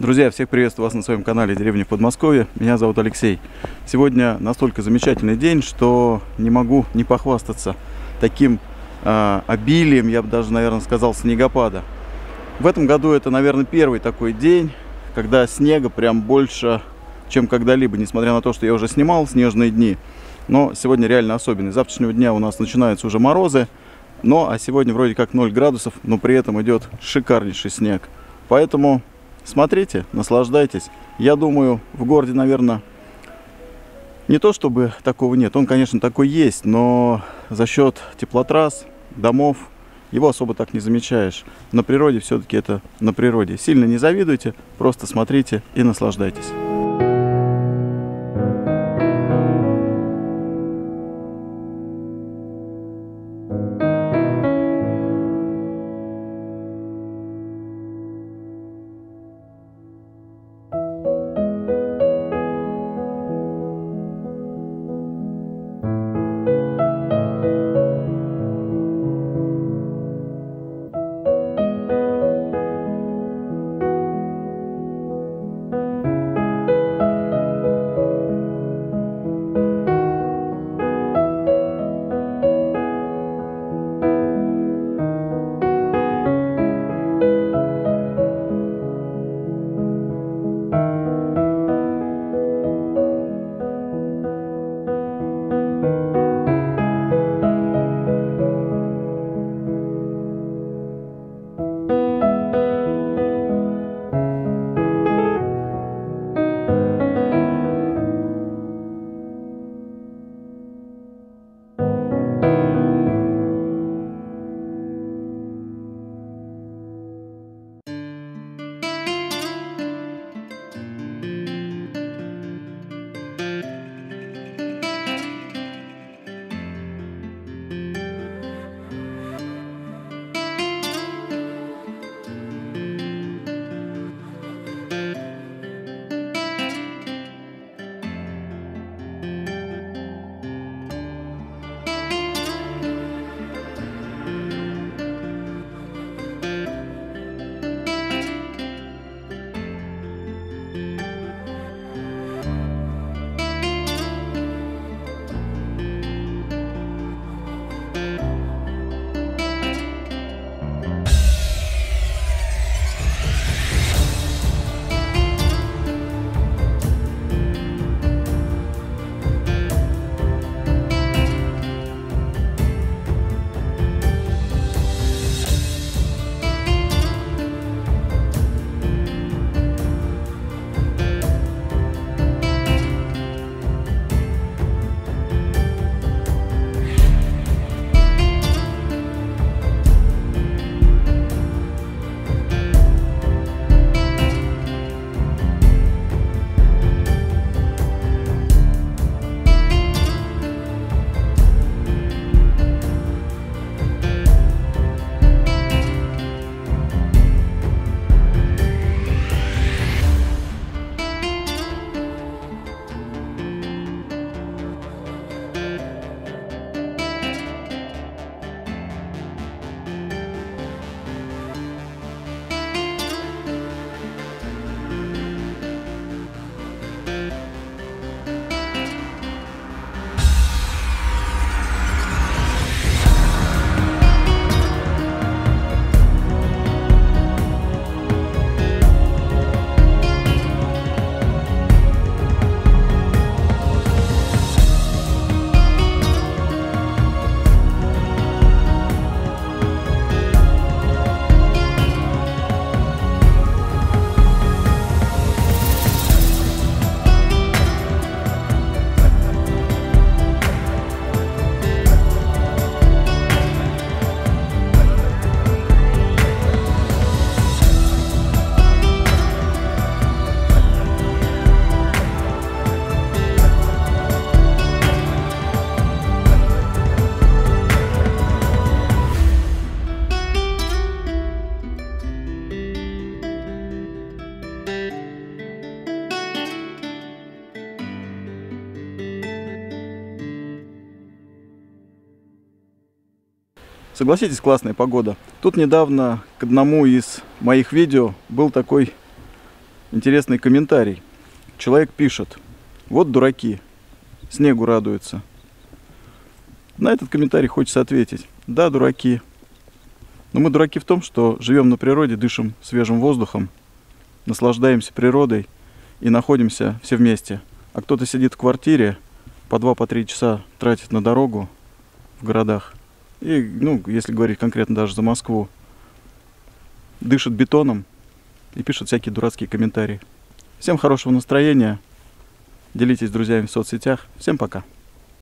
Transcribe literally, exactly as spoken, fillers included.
Друзья, всех приветствую вас на своем канале «Деревня в Подмосковье». Меня зовут Алексей. Сегодня настолько замечательный день, что не могу не похвастаться таким э, обилием, я бы даже, наверное, сказал, снегопада. В этом году это, наверное, первый такой день, когда снега прям больше, чем когда-либо, несмотря на то, что я уже снимал снежные дни. Но сегодня реально особенный. С завтрашнего дня у нас начинаются уже морозы, но а сегодня вроде как ноль градусов, но при этом идет шикарнейший снег. Поэтому смотрите, наслаждайтесь. Я думаю, в городе, наверное, не то чтобы такого нет. Он, конечно, такой есть, но за счет теплотрасс, домов, его особо так не замечаешь. На природе все-таки это на природе. Сильно не завидуйте, просто смотрите и наслаждайтесь. Согласитесь, классная погода. Тут недавно к одному из моих видео был такой интересный комментарий. Человек пишет: вот дураки, снегу радуются. На этот комментарий хочется ответить: да, дураки. Но мы дураки в том, что живем на природе, дышим свежим воздухом, наслаждаемся природой и находимся все вместе. А кто-то сидит в квартире, по два, по три часа тратит на дорогу в городах. И, ну, если говорить конкретно даже за Москву, дышит бетоном и пишет всякие дурацкие комментарии. Всем хорошего настроения. Делитесь с друзьями в соцсетях. Всем пока.